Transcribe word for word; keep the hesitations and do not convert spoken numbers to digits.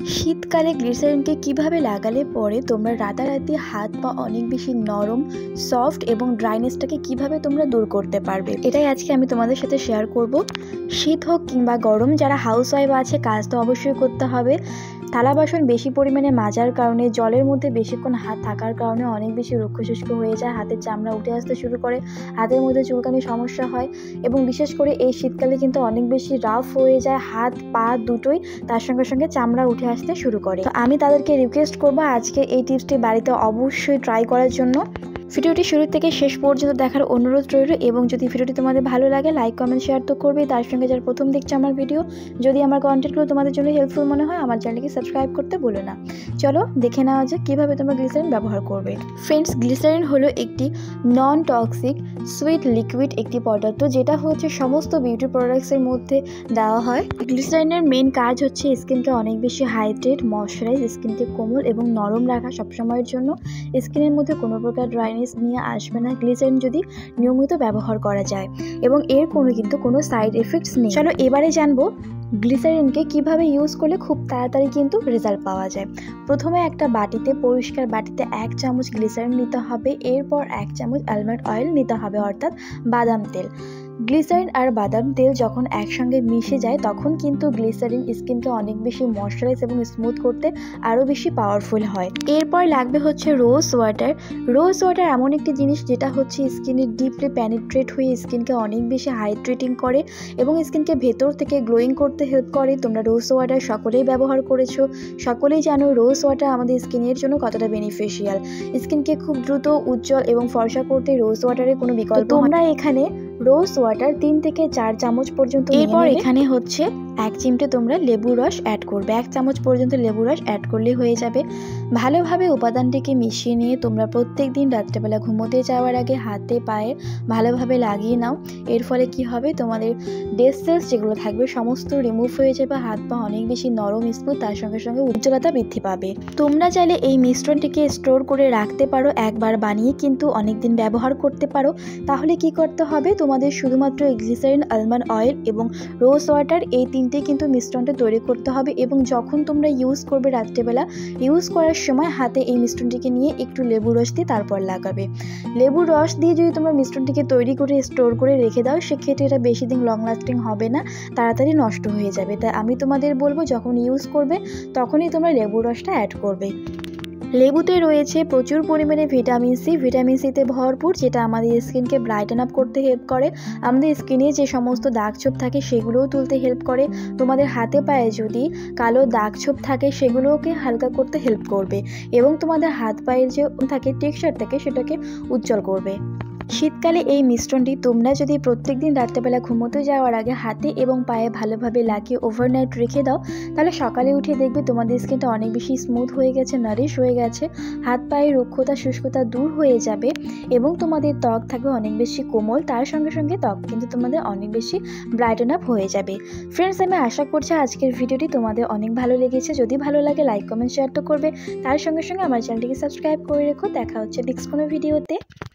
শীতকালে গ্লিসারিনকে কিভাবে লাগালে পরে তোমরা রাতারাতি হাত পা অনেক বেশি নরম, সফট এবং ড্রাইনেসটাকে কিভাবে তোমরা দূর করতে পারবে, এটাই আজকে আমি তোমাদের সাথে শেয়ার করব। শীত হোক কিংবা গরম, যারা হাউসওয়াইফ আছে কাজ তো অবশ্যই করতে হবে। থালা বাসন বেশি পরিমাণে মাজার কারণে, জলের মধ্যে বেশিক্ষণ হাত থাকার কারণে অনেক বেশি রুক্ষ শুষ্ক হয়ে যায়, হাতের চামড়া উঠে আসতে শুরু করে, হাতের মধ্যে চুলকানির সমস্যা হয় এবং বিশেষ করে এই শীতকালে কিন্তু অনেক বেশি রাফ হয়ে যায় হাত পা দুটোই, তার সঙ্গে সঙ্গে চামড়া উঠে আসতে শুরু করে। তো আমি তাদেরকে রিকোয়েস্ট করবো আজকে এই টিপসটি বাড়িতে অবশ্যই ট্রাই করার জন্য। ভিডিওটি শুরু থেকে শেষ পর্যন্ত দেখার অনুরোধ রইল এবং যদি ভিডিওটি তোমাদের ভালো লাগে লাইক কমেন্ট শেয়ার তো করবে। তার সঙ্গে যারা প্রথম দেখছে আমার ভিডিও, যদি আমার কন্টেন্টগুলো তোমাদের জন্য হেল্পফুল মনে হয় আমার চ্যানেলকে সাবস্ক্রাইব করতে ভুলো না। চলো দেখে নেওয়া যাক কীভাবে তোমরা গ্লিসারিন ব্যবহার করবে। ফ্রেন্ডস, গ্লিসারিন হলো একটি নন টক্সিক সুইট লিকুইড একটি পদার্থ, যেটা হচ্ছে সমস্ত বিউটি প্রোডাক্টসের মধ্যে দেওয়া হয়। গ্লিসারিনের মেন কাজ হচ্ছে স্কিনকে অনেক বেশি হাইড্রেট, ময়শ্চারাইজ, স্কিনকে কোমল এবং নরম রাখা সবসময়ের জন্য। স্কিনের মধ্যে কোনো প্রকার ড্রাইনেস নিয়ে আসবে না গ্লিসারিন যদি নিয়মিত ব্যবহার করা যায়, এবং এর কোনো কিন্তু কোনো সাইড এফেক্টস নেই। চলো এবারে জানবো গ্লিসারিনকে কিভাবে ইউজ করলে খুব তাড়াতাড়ি কিন্তু রেজাল্ট পাওয়া যায়। প্রথমে একটা বাটিতে, পরিষ্কার বাটিতে এক চামচ গ্লিসারিন নিতে হবে, এরপর এক চামচ আলমন্ড অয়েল নিতে হবে, অর্থাৎ বাদাম তেল। গ্লিসারিন আর বাদাম তেল যখন একসঙ্গে মিশে যায় তখন কিন্তু গ্লিসারিন স্কিনকে অনেক বেশি ময়শ্চারাইজ এবং স্মুথ করতে আরও বেশি পাওয়ারফুল হয়। এরপর লাগবে হচ্ছে রোজ ওয়াটার। রোজ ওয়াটার এমন একটি জিনিস যেটা হচ্ছে স্কিনে ডিপলি প্যানিট্রেট হয়ে স্কিনকে অনেক বেশি হাইড্রেটিং করে এবং স্কিনকে ভেতর থেকে গ্লোয়িং করতে হেল্প করে। তোমরা রোজ ওয়াটার সকলেই ব্যবহার করেছো, সকলেই জানো রোজ ওয়াটার আমাদের স্কিনের জন্য কতটা বেনিফিশিয়াল। স্কিনকে খুব দ্রুত উজ্জ্বল এবং ফর্সা করতে রোজ ওয়াটারের কোনো বিকল্প। তোমরা এখানে রোজ ওয়াটার তিন থেকে চার চামচ পর্যন্ত। এরপর এখানে হচ্ছে এক চিমটে তোমরা লেবু রস অ্যাড করবে, এক চামচ পর্যন্ত লেবু রস অ্যাড করলে হয়ে যাবে। ভালোভাবে উপাদানটিকে মিশিয়ে নিয়ে তোমরা প্রত্যেক দিন রাত্রেবেলা ঘুমোতে যাওয়ার আগে হাতে পায়ে ভালোভাবে লাগিয়ে নাও। এর ফলে কি হবে, তোমাদের ডেড সেলস যেগুলো থাকবে সমস্ত রিমুভ হয়ে যাবে, হাত পা অনেক বেশি নরম স্মুথ, তার সঙ্গে সঙ্গে উজ্জ্বলতা বৃদ্ধি পাবে। তোমরা চাইলে এই মিশ্রণটিকে স্টোর করে রাখতে পারো, একবার বানিয়ে কিন্তু অনেক দিন ব্যবহার করতে পারো। তাহলে কি করতে হবে, তোমাদের শুধুমাত্র গ্লিসারিন, আলমন্ড অয়েল এবং রোজ ওয়াটার এই তিনটে কিন্তু মিশ্রণটা তৈরি করতে হবে, এবং যখন তোমরা ইউজ করবে রাত্রেবেলা ইউজ করার সময় হাতে এই মিশ্রণটিকে নিয়ে একটু লেবু রস দিয়ে তারপর লাগাবে। লেবু রস দিয়ে যদি তোমরা মিশ্রণটিকে তৈরি করে স্টোর করে রেখে দাও সেক্ষেত্রে এটা বেশি দিন লং লাস্টিং হবে না, তাড়াতাড়ি নষ্ট হয়ে যাবে। তাই আমি তোমাদের বলবো যখন ইউজ করবে তখনই তোমরা লেবু রসটা অ্যাড করবে। লেবুতে রয়েছে প্রচুর পরিমাণে ভিটামিন সি, ভিটামিন সিতে ভরপুর, যেটা আমাদের স্কিনকে ব্রাইটেন আপ করতে হেল্প করে, আমাদের স্কিনে যে সমস্ত দাগ ছোপ থাকে সেগুলোও তুলতে হেল্প করে, তোমাদের হাতে পায়ে যদি কালো দাগ ছোপ থাকে সেগুলোকে হালকা করতে হেল্প করবে, এবং তোমাদের হাত পায়ের যে থাকে টেক্সচার থাকে সেটাকে উজ্জ্বল করবে। শীতকালে এই মিশ্রণটি তোমরা যদি প্রত্যেক দিন রাত্রেবেলা ঘুমোতে যাওয়ার আগে হাতে এবং পায়ে ভালোভাবে লাগিয়ে ওভারনাইট রেখে দাও, তাহলে সকালে উঠে দেখবে তোমাদের স্কিনটা অনেক বেশি স্মুথ হয়ে গেছে, নারিশ হয়ে গেছে, হাত পায়ের রুক্ষতা শুষ্কতা দূর হয়ে যাবে এবং তোমাদের ত্বক থাকবে অনেক বেশি কোমল, তার সঙ্গে সঙ্গে ত্বক কিন্তু তোমাদের অনেক বেশি ব্রাইটেন আপ হয়ে যাবে। ফ্রেন্ডস, আমি আশা করছি আজকের ভিডিওটি তোমাদের অনেক ভালো লেগেছে। যদি ভালো লাগে লাইক কমেন্ট শেয়ার তো করবে, তার সঙ্গে সঙ্গে আমার চ্যানেলটিকে সাবস্ক্রাইব করে রেখো। দেখা হচ্ছে নেক্সট কোনো ভিডিওতে।